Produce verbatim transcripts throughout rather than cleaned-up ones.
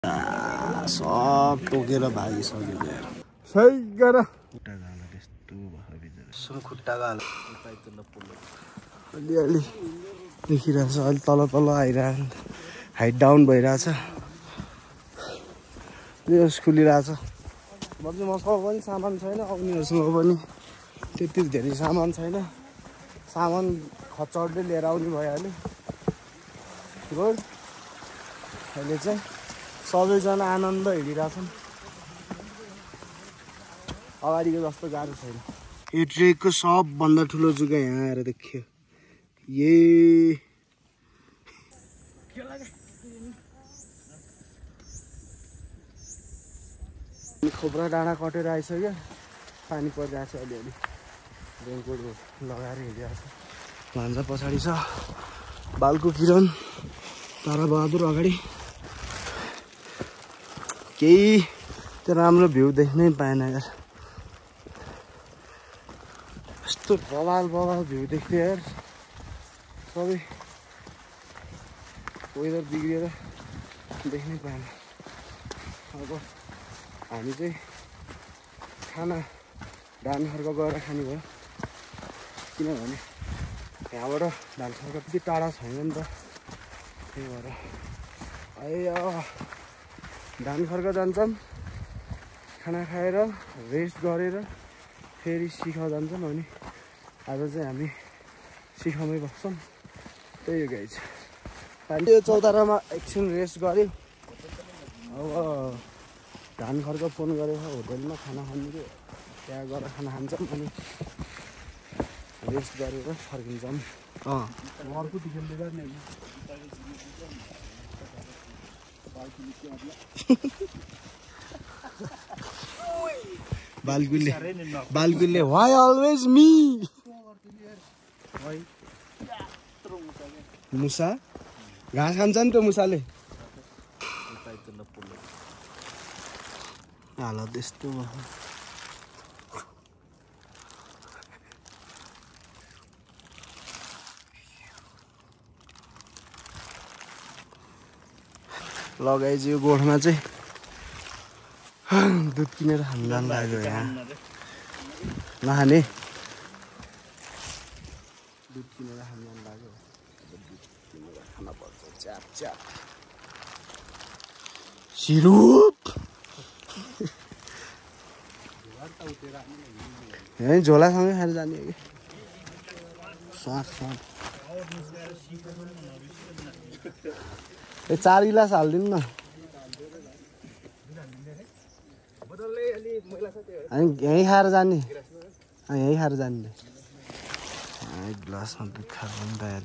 सब टोकेर भागिसक्यो यार। सही गर खुट्टा गाला त्यस्तो भयो बिचरा सुन खुट्टा गाला अलिअलि देखिरहेछ अलि तल तल आइरहेको हाइट डाउन भइरहेछ प्लेयर्स खुलिरहेछ भन्छ मसँग पनि सामान छैन आउनेहरूसँग पनि त्यति धेरै सामान छैन सामान खचौडले लिएर आउने भइहाल्यो गुड अहिले चाहिँ सबैजना आनन्द हिँडिरहेछन् अगाडिको जस्तो गाह्रो छैन यो ट्रेकको सबभन्दा ठुलो जुगा यहाँ आएर देखियो ये खोप्रा डाँडा कटेर आइसक्यो पानी परिरहेको छ अलिअलि रेनकोट लगाएर हिँडिरहेको छ भान्जा पछाडि छ बालको किरण ताराबहादुर अगाडि केही त्यो राम्रो भ्यू देख्नै पाएन यार यस्तो बवाल बवाल भ्यू देख्थ्यो यार सबै वेदर बिग्रिएर देख्नै पाएन अब हामी चाहिँ खाना धान खर्क गएर खाने भयो किनभने यहाँबाट धान खर्क त्यति टाढा छैन नि त त्यही भएर अहिले धान खर्क जान्छौँ खाना खाएर रेस्ट गरेर फेरि सिखा जान्छौँ अनि आज चाहिँ हामी सिखामै बस्छौँ त्यही हो गाइज यो चौतारामा एकछिन रेस्ट गऱ्यो अब धान खर्क फोन गरेर होटलमा खाना खानु त्यहाँ गएर खाना खान्छौँ अनि रेस्ट गरेर फर्किन्छौँ अँ अर्को बालकुले बालकुले वाइ अलवेज मी मुसा घाँस खान्छ नि त मुसाले हालत त्यस्तो भयो लगाइज यो गोठमा चाहिँ दुध किनेर खानु जानु लाग्यो यहाँ नखाने दुध किनेर खानु जानु लाग्यो दुध किनेर खाना पर्छ च्याप च्याप सिरुप यहीँ झोलासँगै खाएर जाने हो कि साँठ साँठ ए चार गिलास हालिदिनु न हामी यहीँ खाएर जाने यहीँ खाएर जाने एक गिलासमा दुध खाएर पनि तयार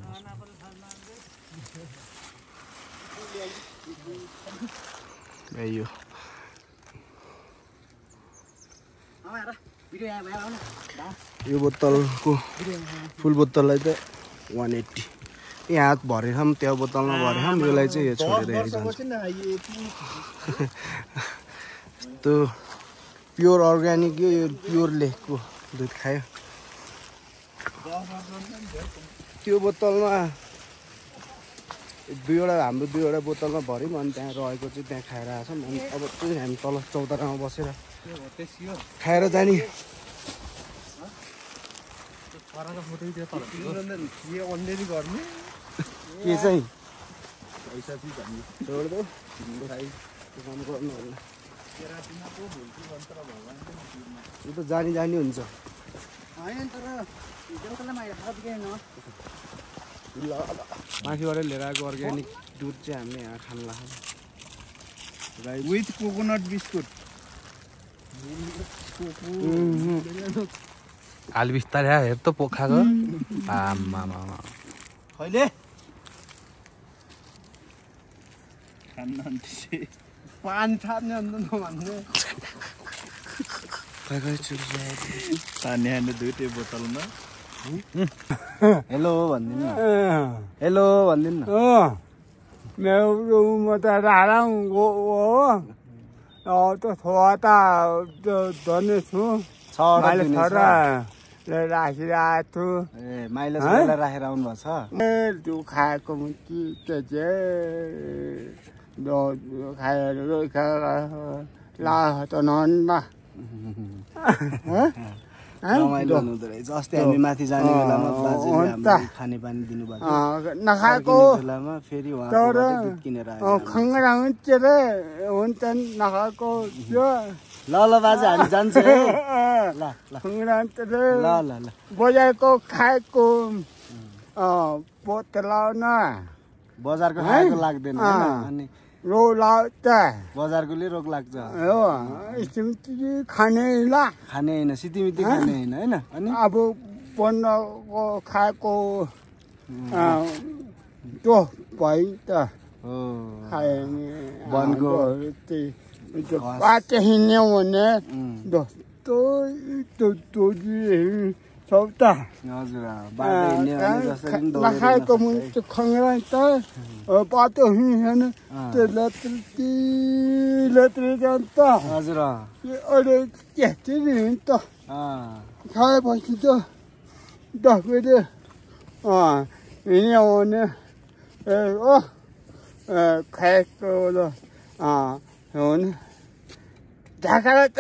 यो यो बोतलको फुल बोतललाई त वान एट्टी यहाँ भरेर पनि त्यो बोतलमा भरेर पनि यसलाई चाहिँ यो छोडेर हेरिजान्छ यस्तो प्योर अर्ग्यानिक यो प्योर लेकको दुध खायो त्यो बोतलमा दुईवटा हाम्रो दुईवटा बोतलमा भऱ्यौँ अनि त्यहाँ रहेको चाहिँ त्यहाँ खाएर आएको छौँ अनि अब चाहिँ हामी तल चौतारामा बसेर खाएर जाने के चाहिँ छोड्दो काम गर्नु होला यो त जानी जानी हुन्छ माथिबाट लिएर आएको अर्ग्यानिक दुध चाहिँ हामीले यहाँ खान लाग्छ विथ कोकोनट बिस्कुट आलु बिस्तारै हेर त पोखाको आमा खैले पानी थाप्ने अन्त नभन्ने पानी हाल्ने दुइटै बोतलमा हेलो भनिदिनु न हेलो भनिदिनु न मेरो रुममा त आराम हो त्यो छोटा धनी छु छोरा राखिरहेको छु ए माइलेज राखेर आउनु भएको छ ए त्यो खाएको के के đồ khayer rồi la to non ba रमाइलो हुँदो रहेछ अस्ति हामी माथि जाने बेलामा बाजेले हामीलाई खाने पानी दिनुभएको नखाएको बेलामा फेरि उहाँकोबाट दुध किनेर आयो खङ्गरा हुन्छ रे हुन्छ नखाएको त्यो ल ल बाजे हामी जान्छ है ल ल खङ्गरा हुन्छ रे ल ल ल बजारको खाएको पोत लाउन बजारको खाएको लाग्दैन अनि रो लाउँछ बजारकोले रोग लाग्छ हो सिमटी खाने ला खाने होइन सितिमिति खाने होइन होइन अनि अब बनाएको खाएको त्यो भयो त हो खायो वनको बाटो हिँड्यो भने जस्तो त्यो सब त हजुर बाटो हिँड्यो भने जसरी पनि दौडेर नखाएको मुन्टो खङ्ग्रा त बाटो हिँड्यो त्यो लेत्री लेत्री जान्छ हजुर अहिले त्यसरी हिँड्छ खाएपछि त दस बजे हिँड्यो भने ए ओ खाएको हो भने ढाका त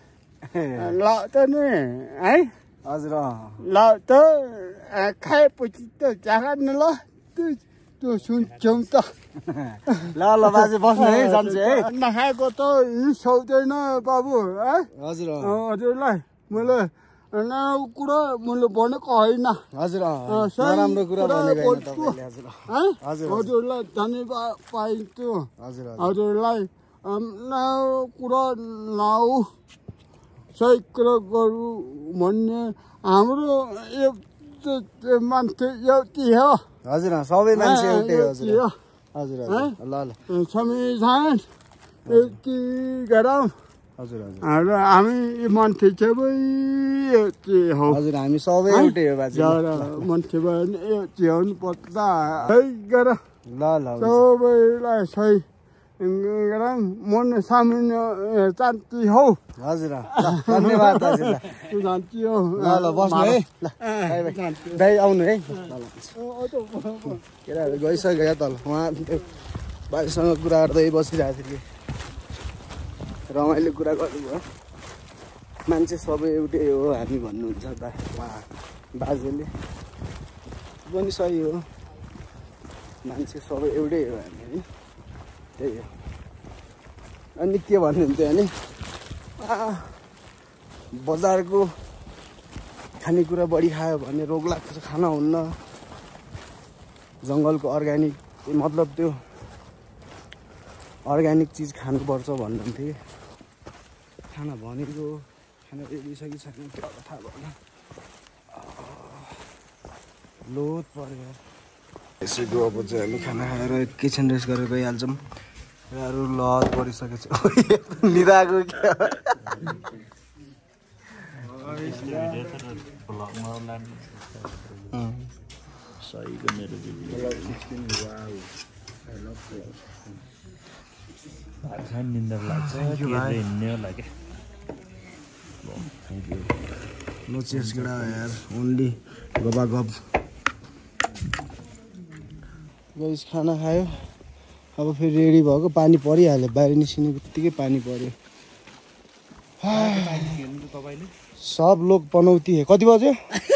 लाउँछ नि है हजुर ल त खाएपछि त जागा न ल त्यो सुन्छौँ त ल ल बाजे बस्नु है जान्छ है नखाएको त हिँड्दैन बाबु है हजुर हजुरलाई मैले नराम्रो कुरा मैले भनेको होइन हजुर नराम्रो कुरा भनेको होइन तपाईँले हजुर है हजुरलाई धन्यवाद पाइन्छु हजुर हजुरलाई नराम्रो कुरा नआऊ सही कुरा गरौँ भन्ने हाम्रो मान्छे एउटै हो हजुर सबै मान्छे एउटै हो हजुर हजुर ल ल संविधान यति गरौँ हजुर हजुर र हामी मान्छे सबै एउटै हो हजुर हामी सबै एउटै हो बाजे मान्छे भयो भने एउटै हुनुपर्छ सही गर ल ल सबैलाई सही गरौँ मन सामान्य शान्ति हो हजुर धन्यवाद दाजुलाई शान्ति हो ल ल बस्नु है ल दाइ आउनु है केटाहरू गइसक्यो तल उहाँ भाइसँग कुरा गर्दै बसिरहेको थियो कि रमाइलो कुरा गर्नुभयो मान्छे सबै एउटै हो हामी भन्नुहुन्छ त उहाँ बाजेले पनि सही हो मान्छे सबै एउटै हो हामी है त्यही हो अनि के भन्नुहुन्थ्यो भने बजारको खानेकुरा बढी खायो भने रोग लाग्छ खाना हुन्न जङ्गलको अर्ग्यानिक मतलब त्यो अर्ग्यानिक चिज खानुपर्छ भन्नुहुन्थ्यो खाना भनेको खाना रेडिसकि छैन त्यो अब थाहा भएन लोड पऱ्यो यसैको अब चाहिँ हामी खाना खाएर एकैछिन रेस्ट गरेर गइहाल्छौँ र अरू लज परिसकेको छ लिँदाको क्या नो चेस केटा यार ओन्ली गबा गब गाइस खाना खायो अब फेरि रेडी भएको पानी परिहाल्यो बाहिर निस्किने बित्तिकै पानी पर्यो सब लोग पनौती है कति बज्यो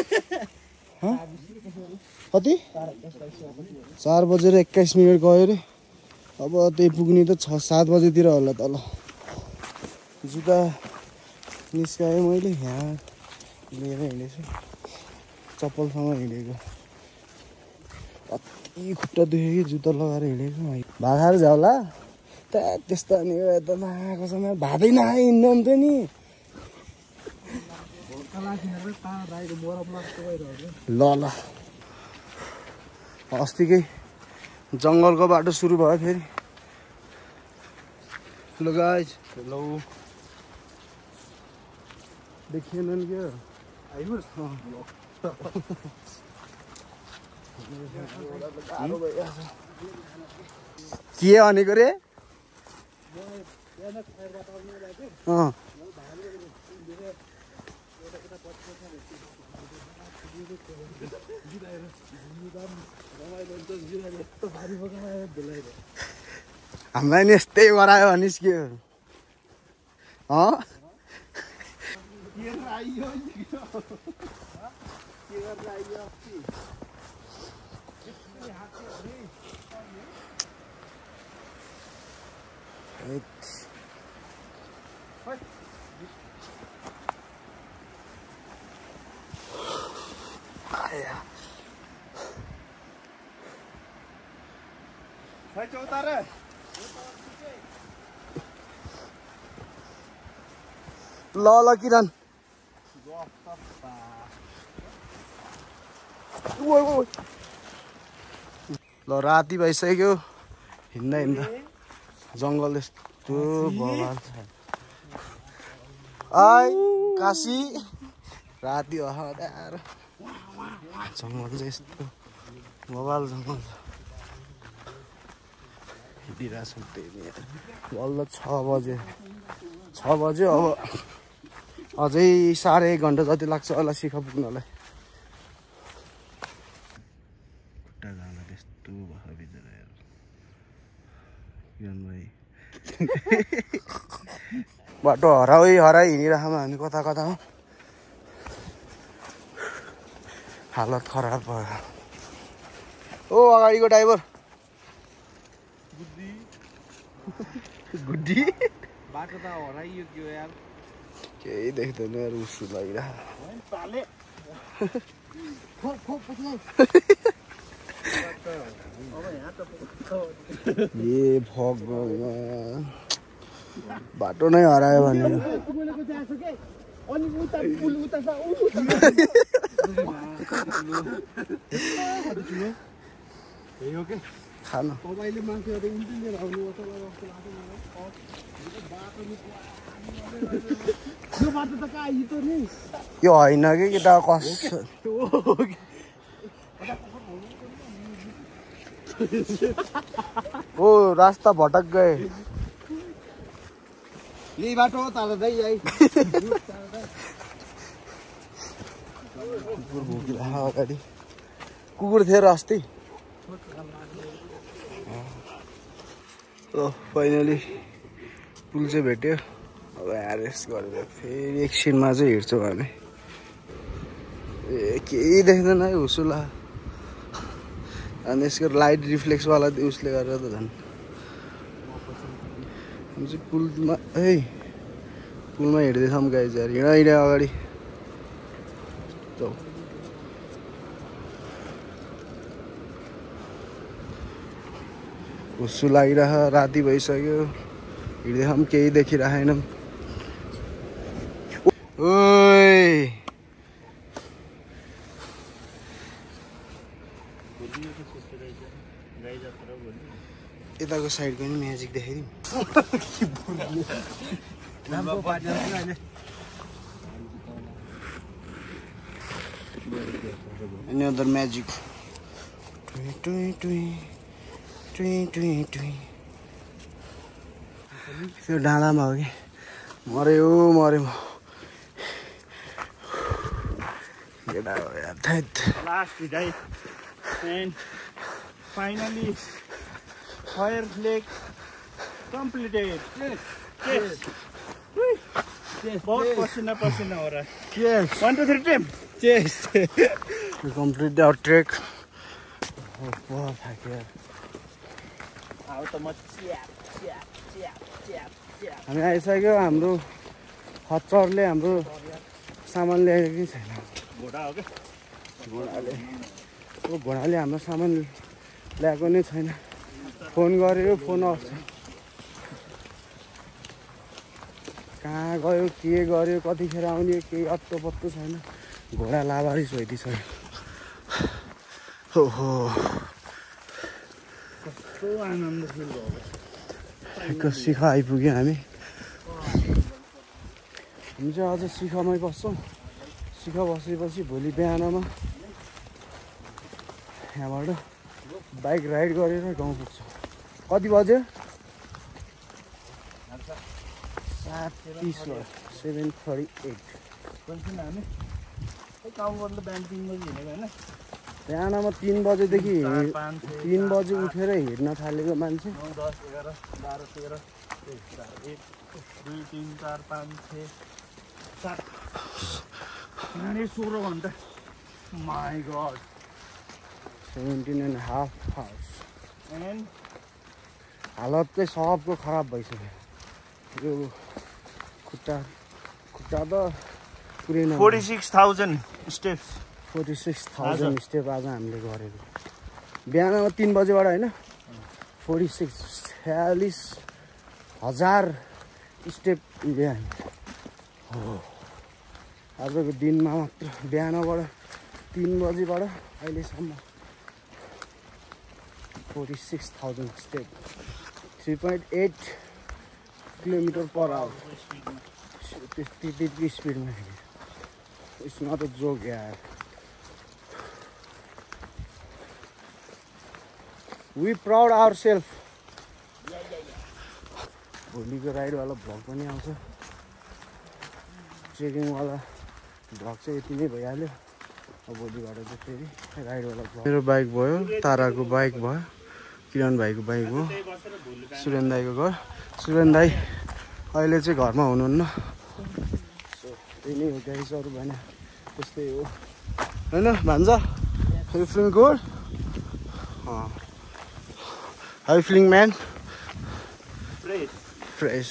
कति चार बजेर एक्काइस मिनट गयो अरे अब त्यही पुग्ने त छ सात बजेतिर होला तल जुत्ता निस्काएँ मैले यहाँ लिएर हिँडेछु चप्पलसँग हिँडेको कति खुट्टा दुख्यो कि जुत्ता लगाएर हिँडेको भात खाएर झ्याउला त त्यस्तो नि त नआएको छ भातै नखाए हिँड्नु हुन्थ्यो नि ल ल अस्तिकै जङ्गलको बाटो सुरु भयो फेरि ल गाइस हेलो देखिएन नि क्या आइपुग्छ के भनेको रे अँ हामीलाई नि यस्तै गरायो भनिस् के अँ ल ल किरण ल राति भइसक्यो हिँड्दा हिँड्दा जङ्गल यस्तो बवाल छ आइ काशी राति हदार जङ्गल चाहिँ यस्तो बवाल जङ्गल छ हिँडिरहेको छु त्यही बल्ल छ बजे छ बजे अब अझै साढे एक घन्टा जति लाग्छ होला शिखा पुग्नलाई खुट्टा जाँदा त्यस्तो भयो बिचरा किरण भाइ बाटो हराइ हराइ हिँडिरहेको हामी कता कता हो हालत खराब भयो ओ अगाडिको ड्राइभर गुड्डी बाटो त हराइयो त्यो यार केही देख्दैन यार उसु लागिरहेको ए भगवान बाटो नै हरायो भने खानु यो होइन कि केटा कस ओ रास्ता भटक गए यही बाटो हो ताल दाइ आई कुकुर भोकिरहेको अगाडि कुकुर थियो र अस्ति फाइनली पुल चाहिँ भेट्यो अब एरेस्ट गरेर फेरि एकछिनमा चाहिँ हिँड्छौँ हामी ए केही देख्दैन है हुसुला अनि यसको लाइट रिफ्लेक्सवाला उसले गरेर त झन् हामी चाहिँ पुलमा है पुलमा हिँड्दैछौँ गाइज यार हिँड हिँड अगाडि जाऊ हुस्सु लागिरह राति भइसक्यो हिँड्दैछौँ केही देखिरहेनौँ ओइ यताको साइडको नि म्याजिक देखाइदिउँ Any other magic? Tui tui tui tui tui tui. त्यो डाँडामा हो कि मर्यो मर्यो म केटा हो यार थैत Last day and finally fire lake completed. Yes. Yes. Yes. बहुत पसीना पसीना हो रहा है. Yes. One two three team. Yes. We completed our trek. Oh, बहुत थाक्यो यार. अब त म च्याप च्याप च्याप च्याप च्याप. हामी आइसक्यो हाम्रो खच्चरले हाम्रो सामान ल्याएको कि छैन. घोडा हो के? घोडाले ओ घोडाले हाम्रो सामान ल्याएको नै छैन. फोन गर्यो फोन अफ छ. कहाँ गयो के गर्यो कतिखेर आउने केही अत्तो पत्तो छैन. घोडा लावारिस भइदिसक्यो. ओहो कस्तो आनन्द फिल भयो. एक शिखा आइपुग्यो हामी. हामी चाहिँ अझ शिखामै बस्छौँ. शिखा बसेपछि भोलि बिहानमा यहाँबाट बाइक राइड गरेर गाउँ पुग्छौँ. कति बज्यो? सात तिस भयो. Seven thirty eight. हामी काम गर्दा बिहान तिन बजी हिँडेको होइन. बिहानमा तीन बजेदेखि तीन बजे उठेर हिँड्न थालेको मान्छे नौ दस एघार बाह्र तेह्र एक दुई तिन चार पाँच छ सात साढे सोह्र घन्टा my god seventeen and half hours and हालत चाहिँ सबको खराब भइसक्यो यो खुट्टा खुट्टा त पुरै न forty six thousand steps forty six thousand step आज हामीले गरेको बिहानमा तिन बजेबाट होइन फोर्टी सिक्स छयालिस हजार स्टेप हिँड्यो हामी हो आजको दिनमा मात्र बिहानबाट तिन बजीबाट अहिलेसम्म forty six thousand step three point eight kilometre per hour त्यति त्यति स्पिडमा हिँड्यो इट्स नट अ जोक यार वी प्राउड आवर सेल्फ भोलिको राइडवाला भ्लग पनि आउँछ ट्रेकिङवाला भ्लग चाहिँ यति नै भइहाल्यो अब भोलिबाट चाहिँ फेरि राइडवाला भ्लग मेरो बाइक भयो ताराको बाइक भयो किरण भाइको बाइक हो सुरेन दाईको घर सुरेन दाई अहिले चाहिँ घरमा हुनुहुन्न सो त्यही नै हो गाइस अरू भएन त्यस्तै हो होइन भान्जा you feeling good how feeling man fresh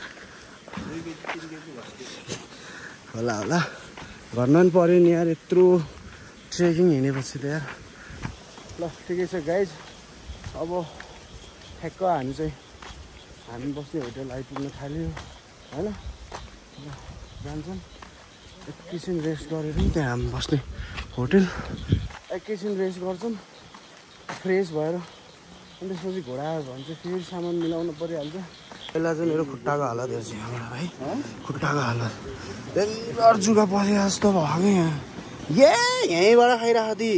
होला होला भन्न पनि पऱ्यो नि यार यत्रो ट्रेकिङ हिँडेपछि त यार ल ठिकै छ गाइज अब ठ्याक्क हामी चाहिँ हामी बस्ने होटल आइपुग्न थाल्यो होइन जान्छौँ एकैछिन रेस्ट गरेर त्यहाँ हामी बस्ने होटल एकैछिन रेस्ट गर्छौँ फ्रेस भएर अनि त्यसपछि घोडा आयो भने चाहिँ फेरि सामान मिलाउनु परिहाल्छ पहिला चाहिँ मेरो खुट्टाको हालत हेर्छ यहाँबाट भाइ खुट्टाको हालत डेलिभर जुगा पसेको जस्तो भयो कि यहाँ ए यहीँबाट खाइरहेको दि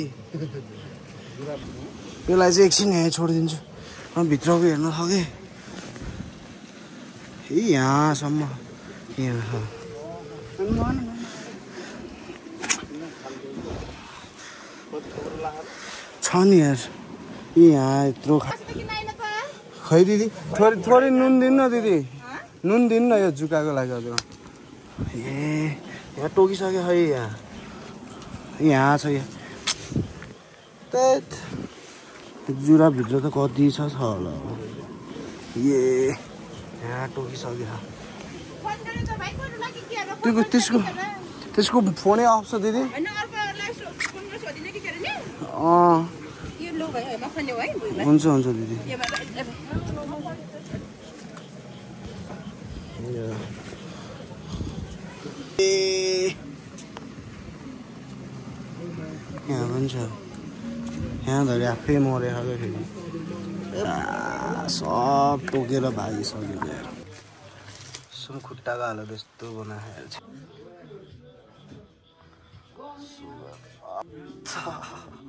यसलाई चाहिँ एकछिन यहीँ छोडिदिन्छु म भित्रको हेर्न सकेँ ए यहाँसम्म यहाँ छ नि यार ए यहाँ यत्रो खै दिदी थोरै थोरै नुन दिनु न दिदी नुन दिनु न यो जुकाको लागि हजुर ए यहाँ टोकिसक्यो खै यहाँ यहाँ छ यहाँ जुराभित्र त कति छ छ होला ए यहाँ टोकिसक्यो त्यो त्यसको त्यसको फोनै अफ छ दिदी अँ हुन्छ हुन्छ दिदी यहाँ पनि छ यहाँ धरि आफै मरे खालको फेरि सब टोकेर भागिसक्यो यार सुन खुट्टाको हालत यस्तो बनाएर